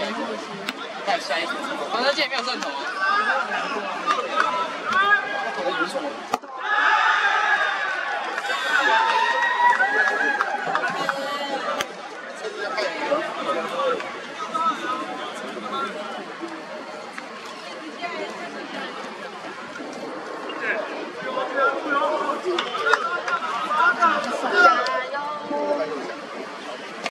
还有下一个，反正这也没有正头啊。